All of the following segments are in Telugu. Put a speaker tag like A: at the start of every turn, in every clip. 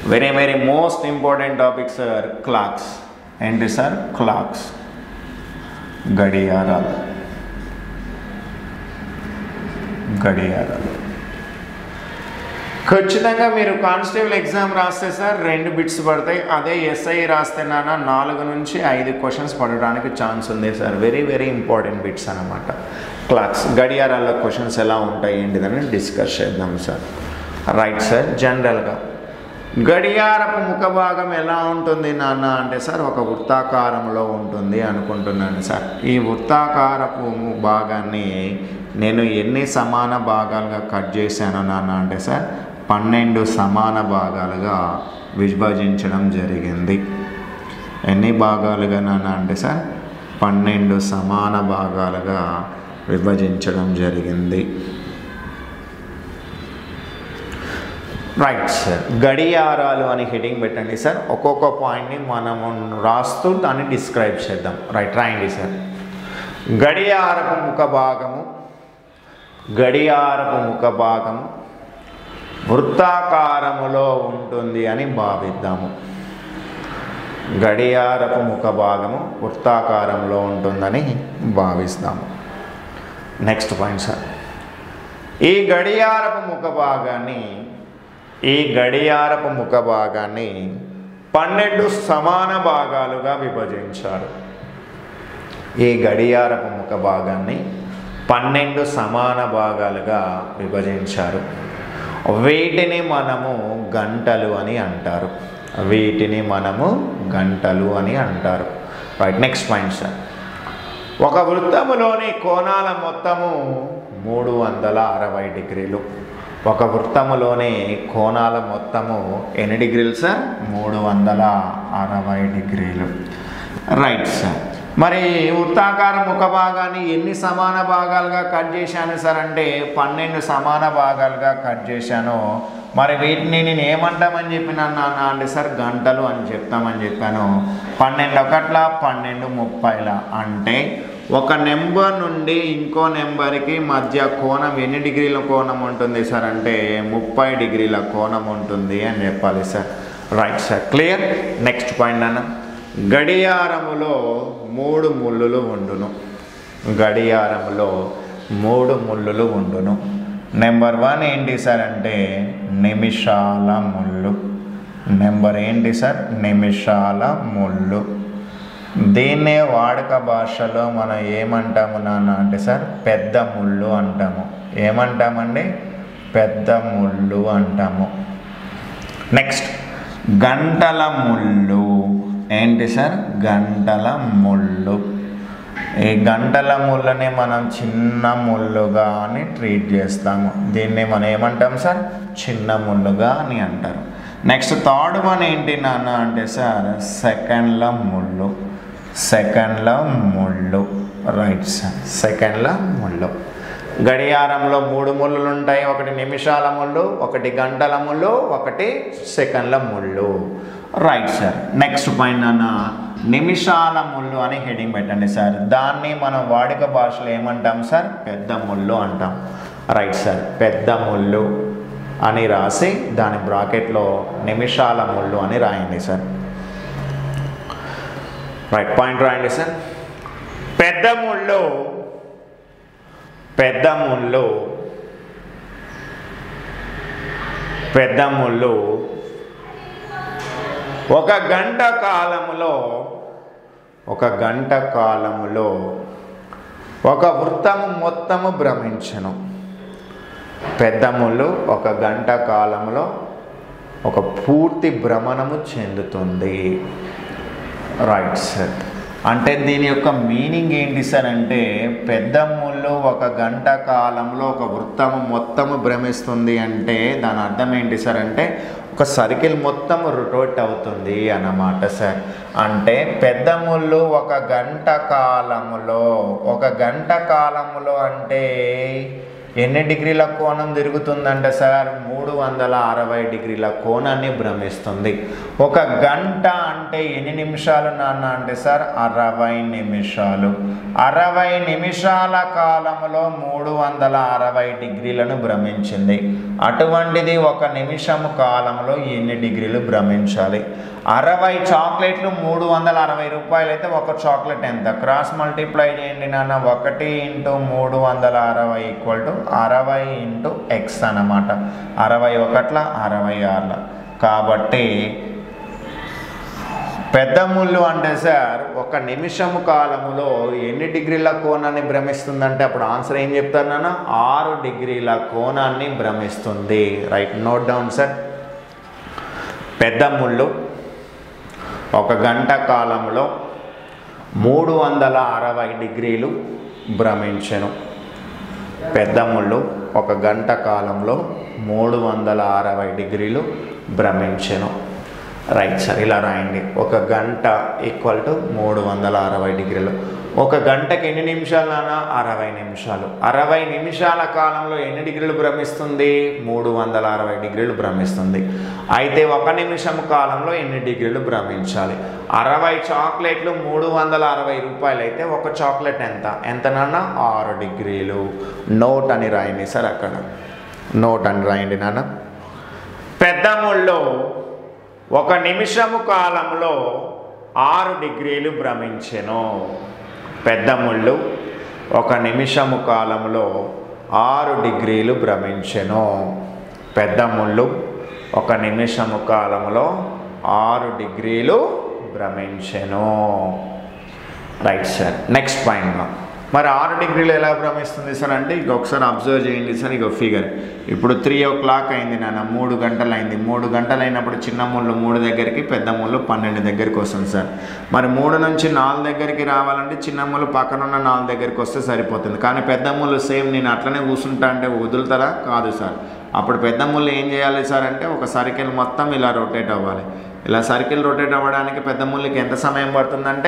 A: Very very most important topic sir clocks. ఏంటి సార్? క్లాక్స్, గడియారాలు. ఖచ్చితంగా మీరు కానిస్టేబుల్ ఎగ్జామ్ రాస్తే సార్ 2 బిట్స్ పడతాయి. అదే ఎస్ఐ రాస్తే నాన్న 4 నుంచి 5 క్వశ్చన్స్ పడడానికి ఛాన్స్ ఉంది sir. Very very important bits అన్నమాట. క్లాక్స్, గడియారాల క్వశ్చన్స్ ఎలా ఉంటాయి ఏంటిదని డిస్కస్ చేద్దాం సార్. Right sir. జనరల్గా గడియారపు ముఖ భాగం ఎలా ఉంటుంది నాన్న అంటే సార్ ఒక వృత్తాకారంలో ఉంటుంది అనుకుంటున్నాను సార్. ఈ వృత్తాకారపు భాగాన్ని నేను ఎన్ని సమాన భాగాలుగా కట్ చేశాను నాన్న అంటే సార్ 12 సమాన భాగాలుగా విభజించడం జరిగింది. ఎన్ని భాగాలుగా నాన్న అంటే సార్ 12 సమాన భాగాలుగా విభజించడం జరిగింది. Right sir. గడియారాలు అని హెడింగ్ పెట్టండి సార్. ఒక్కొక్క పాయింట్ని మనము రాస్తూ దాన్ని డిస్క్రైబ్ చేద్దాం. రైట్, రాయండి సార్. గడియారపు ముఖ భాగము, గడియారపు ముఖ భాగము వృత్తాకారములో ఉంటుంది అని భావిద్దాము. గడియారపు ముఖ భాగము వృత్తాకారంలో ఉంటుందని భావిస్తాము. Next point sir. ఈ గడియారపు ముఖ భాగాన్ని 12 సమాన భాగాలుగా విభజించారు. ఈ గడియారపు ముఖ భాగాన్ని 12 సమాన భాగాలుగా విభజించారు. వీటిని మనము గంటలు అని అంటారు. Right, next point sir. ఒక వృత్తములోని కోణాల మొత్తము 360 డిగ్రీలు. ఒక వృత్తములోని కోణాల మొత్తము ఎన్ని డిగ్రీలు సార్? 360 డిగ్రీలు. Right sir. మరి వృత్తాకార ముఖ భాగాన్ని ఎన్ని సమాన భాగాలుగా కట్ చేశాను సార్ అంటే 12 సమాన భాగాలుగా కట్ చేశాను. మరి వీటిని నేను ఏమంటామని చెప్పినాను నాన్న అంటే సార్ గంటలు అని చెప్తామని చెప్పాను. 12 ఒకట్ల 12 30ల అంటే ఒక నెంబర్ నుండి ఇంకో నెంబర్కి మధ్య కోణం ఎన్ని డిగ్రీల కోణం ఉంటుంది సార్ అంటే 30 డిగ్రీల కోణం ఉంటుంది అని చెప్పాలి sir. Right sir, clear. Next point అన్న, గడియారములో 3 ముళ్ళులు ఉండును. గడియారములో 3 ముళ్ళులు ఉండును. నెంబర్ 1 ఏంటి సార్ అంటే నిమిషాల ముళ్ళు. నెంబర్ ఏంటి సార్? నిమిషాల ముళ్ళు. దీన్నే వాడుక భాషలో మనం ఏమంటాము నాన్న అంటే సార్ పెద్ద ముళ్ళు అంటాము. ఏమంటామండి? పెద్ద ముళ్ళు అంటాము. నెక్స్ట్ గంటల ముళ్ళు. ఏంటి సార్? గంటల ముళ్ళు. ఈ గంటల ముళ్ళని మనం చిన్న ముళ్ళుగా అని ట్రీట్ చేస్తాము. దీన్ని మనం ఏమంటాం సార్? చిన్న ముళ్ళుగా అని అంటారు. నెక్స్ట్ థర్డ్ వన్ ఏంటి నాన్న అంటే సార్ సెకండ్ల ముళ్ళు. రైట్ సార్, సెకండ్ల ముళ్ళు. గడియారంలో 3 ముళ్ళులు ఉంటాయి. ఒకటి నిమిషాల ముళ్ళు, ఒకటి గంటల ముళ్ళు, ఒకటి సెకండ్ల ముళ్ళు. Right sir. నెక్స్ట్ పాయింట్ నాన్న నిమిషాల ముళ్ళు అని హెడింగ్ పెట్టండి సార్. దాన్ని మనం వాడుక భాషలో ఏమంటాం సార్? పెద్ద ముళ్ళు అంటాం. రైట్ సార్, పెద్ద ముళ్ళు అని రాసి దాని బ్రాకెట్లో నిమిషాల ముళ్ళు అని రాయండి సార్. రైట్, పాయింట్ రాయండి సార్. పెద్ద ముళ్ళు ఒక గంట కాలములో ఒక వృత్తము మొత్తము భ్రమించును. పెద్ద ముళ్ళు ఒక గంట కాలంలో ఒక పూర్తి భ్రమణము చెందుతుంది. Right sir. అంటే దీని యొక్క మీనింగ్ ఏంటి సార్ అంటే పెద్ద ముళ్ళు ఒక గంట కాలంలో ఒక వృత్తము మొత్తము భ్రమిస్తుంది అంటే దాని అర్థం ఏంటి సార్ అంటే ఒక సర్కిల్ మొత్తం రొటేట్ అవుతుంది అన్నమాట సార్. అంటే పెద్ద ముళ్ళు ఒక గంట కాలములో అంటే ఎన్ని డిగ్రీల కోణం తిరుగుతుందంటే సార్ 360 డిగ్రీల కోణాన్ని భ్రమిస్తుంది. ఒక గంట అంటే ఎన్ని నిమిషాలు నాన్న అంటే సార్ 60 నిమిషాలు. 60 నిమిషాల కాలంలో 360 డిగ్రీలను భ్రమించింది. అటువంటిది ఒక నిమిషం కాలంలో ఎన్ని డిగ్రీలు భ్రమించాలి? 60 చాక్లెట్లు 360 రూపాయలు అయితే ఒక చాక్లెట్ ఎంత? క్రాస్ మల్టిప్లై చేయండి నాన్న. 1 × 360 = 60 × x అన్నమాట. 61 66. కాబట్టి పెద్ద ముళ్ళు అంటే సార్ ఒక నిమిషం కాలములో ఎన్ని డిగ్రీల కోణాన్ని భ్రమిస్తుందంటే అప్పుడు ఆన్సర్ ఏం చెప్తారు నాన్న? 6 డిగ్రీల కోణాన్ని భ్రమిస్తుంది. Right, note down sir. పెద్ద ముళ్ళు ఒక గంట కాలంలో 360 డిగ్రీలు భ్రమించెను. పెద్ద ముళ్ళు ఒక గంట కాలంలో 360 డిగ్రీలు భ్రమించెను. రైట్ సార్, ఇలా రాయండి. ఒక గంట = 360 డిగ్రీలు. ఒక గంటకి ఎన్ని నిమిషాలు నాన్న? 60 నిమిషాలు. 60 నిమిషాల కాలంలో ఎన్ని డిగ్రీలు భ్రమిస్తుంది? 360 డిగ్రీలు భ్రమిస్తుంది. అయితే ఒక నిమిషం కాలంలో ఎన్ని డిగ్రీలు భ్రమించాలి? 60 చాక్లెట్లు 360 రూపాయలు అయితే ఒక చాక్లెట్ ఎంత నాన్న? 6 డిగ్రీలు. నోట్ అని రాయండి సార్, అక్కడ నోట్ అని రాయండి నాన్న. పెద్ద ముళ్ళు ఒక నిమిషము కాలంలో 6 డిగ్రీలు భ్రమించెను. పెద్ద ముళ్ళు ఒక నిమిషము కాలంలో 6 డిగ్రీలు భ్రమించెను. పెద్ద ముళ్ళు ఒక నిమిషము కాలంలో 6 డిగ్రీలు భ్రమించెను. Right sir. Next point. మరి 6 డిగ్రీలు ఎలా భ్రమిస్తుంది సార్ అంటే ఇక ఒకసారి అబ్జర్వ్ చేయండి సార్. ఇక ఫిగర్ ఇప్పుడు 3 o'clock అయింది నాన్న, 3 గంటలు అయింది. 3 గంటలు అయినప్పుడు చిన్న ముళ్ళు 3 దగ్గరికి, పెద్ద ముళ్ళు 12 దగ్గరికి వస్తుంది సార్. మరి 3 నుంచి 4 దగ్గరికి రావాలంటే చిన్న ముళ్ళు పక్కన ఉన్న 4 దగ్గరికి వస్తే సరిపోతుంది. కానీ పెద్ద ముళ్ళు సేమ్ నేను అట్లనే కూర్చుంటా అంటే వదులుతారా? కాదు సార్. అప్పుడు పెద్ద ముళ్ళు ఏం చేయాలి సార్ అంటే ఒక సర్కిల్ మొత్తం ఇలా రొటేట్ అవ్వాలి. ఇలా సర్కిల్ రొటేట్ అవ్వడానికి పెద్ద ముళ్ళకి ఎంత సమయం పడుతుందంటే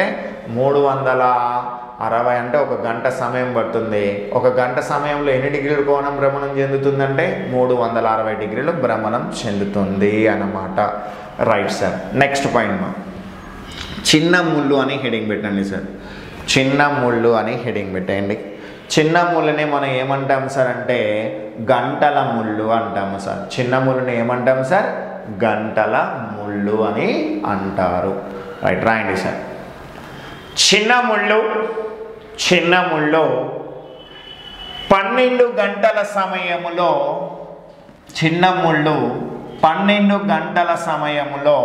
A: 360 అంటే ఒక గంట సమయం పడుతుంది. ఒక గంట సమయంలో ఎన్ని డిగ్రీల కోణం భ్రమణం చెందుతుందంటే 360 డిగ్రీలు భ్రమణం చెందుతుంది అన్నమాట. Right sir. నెక్స్ట్ పాయింట్ చిన్న ముళ్ళు అని హెడింగ్ పెట్టండి సార్. చిన్న ముళ్ళు అని హెడింగ్ పెట్టండి. చిన్న ముళ్ళని మనం ఏమంటాం సార్ అంటే గంటల ముళ్ళు అంటాము సార్. చిన్న ముళ్ళని ఏమంటాం సార్? గంటల ముళ్ళు అని అంటారు. రైట్, రాయండి సార్. చిన్న ముళ్ళు 12 గంటల సమయములో, చిన్న ముళ్ళు 12 గంటల సమయములో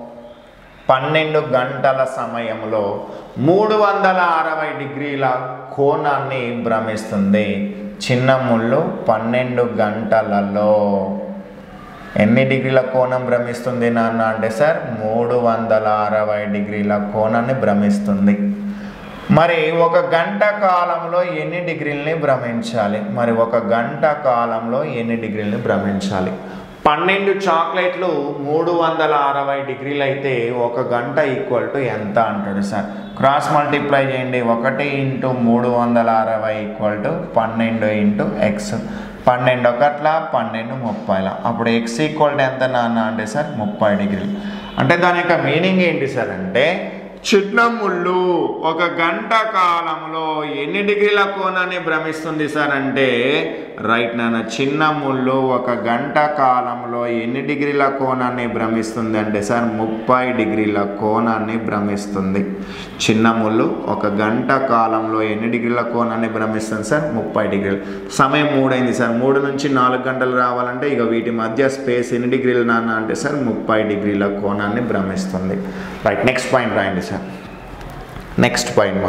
A: 360 డిగ్రీల కోణాన్ని భ్రమిస్తుంది. చిన్న ముళ్ళు 12 గంటలలో ఎన్ని డిగ్రీల కోణం భ్రమిస్తుంది నాన్న అంటే సార్ 360 డిగ్రీల కోణాన్ని భ్రమిస్తుంది. మరి ఒక గంట కాలంలో ఎన్ని డిగ్రీలని భ్రమించాలి? మరి ఒక గంట కాలంలో ఎన్ని డిగ్రీలని భ్రమించాలి? 12 చాక్లెట్లు 360 డిగ్రీలు అయితే ఒక గంట = ఎంత అంటాడు సార్? క్రాస్ మల్టిప్లై చేయండి. 1 × 360 = 12 × x. 12 1 12 30. అప్పుడు x = ఎంత నాన్న అంటే సార్ 30 డిగ్రీలు. అంటే దాని యొక్క మీనింగ్ ఏంటి సార్ అంటే చిన్న ముళ్ళు ఒక గంట కాలంలో ఎన్ని డిగ్రీల కోణాన్ని భ్రమిస్తుంది సార్ అంటే రైట్ నాన్న. చిన్న ముళ్ళు ఒక గంట కాలంలో ఎన్ని డిగ్రీల కోణాన్ని భ్రమిస్తుంది అంటే సార్ 30 డిగ్రీల కోణాన్ని భ్రమిస్తుంది. చిన్న ముళ్ళు ఒక గంట కాలంలో ఎన్ని డిగ్రీల కోణాన్ని భ్రమిస్తుంది సార్ 30 డిగ్రీలు. సమయం 3 అయింది సార్. 3 నుంచి 4 గంటలు రావాలంటే ఇక వీటి మధ్య స్పేస్ ఎన్ని డిగ్రీలు నాన్న అంటే సార్ 30 డిగ్రీల కోణాన్ని భ్రమిస్తుంది. రైట్, నెక్స్ట్ పాయింట్ రాయండి సార్. నెక్స్ట్ పాయింట్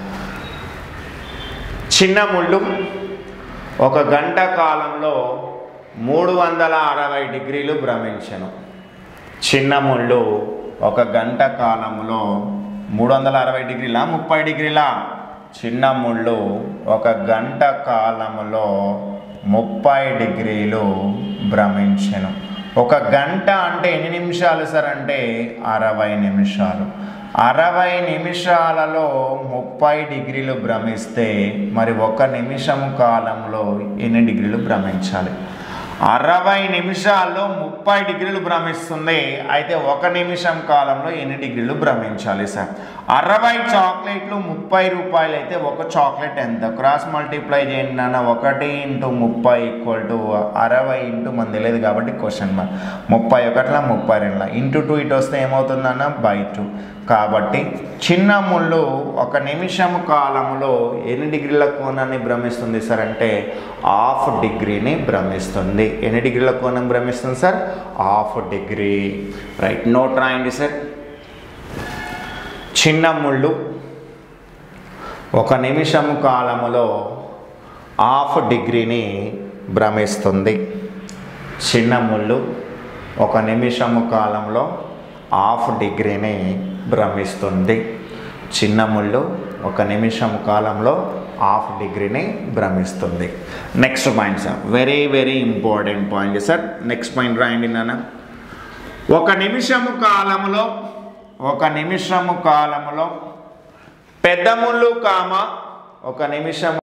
A: చిన్న ముళ్ళు ఒక గంట కాలంలో 360 డిగ్రీలు భ్రమించెను. చిన్న ముళ్ళు ఒక గంట కాలంలో 360 డిగ్రీలా 30 డిగ్రీలా? చిన్న ముళ్ళు ఒక గంట కాలంలో 30 డిగ్రీలు భ్రమించెను. ఒక గంట అంటే ఎన్ని నిమిషాలు సార్ అంటే 60 నిమిషాలు. 60 నిమిషాలలో 30 డిగ్రీలు భ్రమిస్తే మరి 1 నిమిషము కాలంలో ఎన్ని డిగ్రీలు భ్రమించాలి? 60 నిమిషాల్లో 30 డిగ్రీలు భ్రమిస్తుంది. అయితే 1 నిమిషం కాలంలో ఎన్ని డిగ్రీలు భ్రమించాలి సార్? 60 చాక్లెట్లు 30 రూపాయలు అయితే ఒక చాక్లెట్ ఎంత? క్రాస్ మల్టిప్లై చేయండి నాన్న. 1 × 30 = 60 ఇంటూ మన తెలియదు కాబట్టి క్వశ్చన్ మార్క్. 31 32 ఇంటూ 2 ఇటు వస్తే ఏమవుతుందన్న? /2. కాబట్టి చిన్న ముళ్ళు 1 నిమిషం కాలంలో ఎన్ని డిగ్రీల కోణాన్ని భ్రమిస్తుంది సార్ అంటే ½ డిగ్రీని భ్రమిస్తుంది. ఎన్ని డిగ్రీల కోణం భ్రమిస్తుంది సార్? ½ డిగ్రీ. రైట్, నోట్ రాయండి సార్. చిన్న ముళ్ళు 1 నిమిషం కాలములో ½ డిగ్రీని భ్రమిస్తుంది. చిన్న ముళ్ళు 1 నిమిషము కాలంలో ½ డిగ్రీని భ్రమిస్తుంది. చిన్న ముళ్ళు 1 నిమిషం కాలంలో ½ డిగ్రీని భ్రమిస్తుంది. Next point sir, very very important point sir. Next point రాయండి నాన్న. 1 నిమిషము కాలంలో 1 నిమిషము కాలంలో పెద్ద ముళ్ళు 1 నిమిషం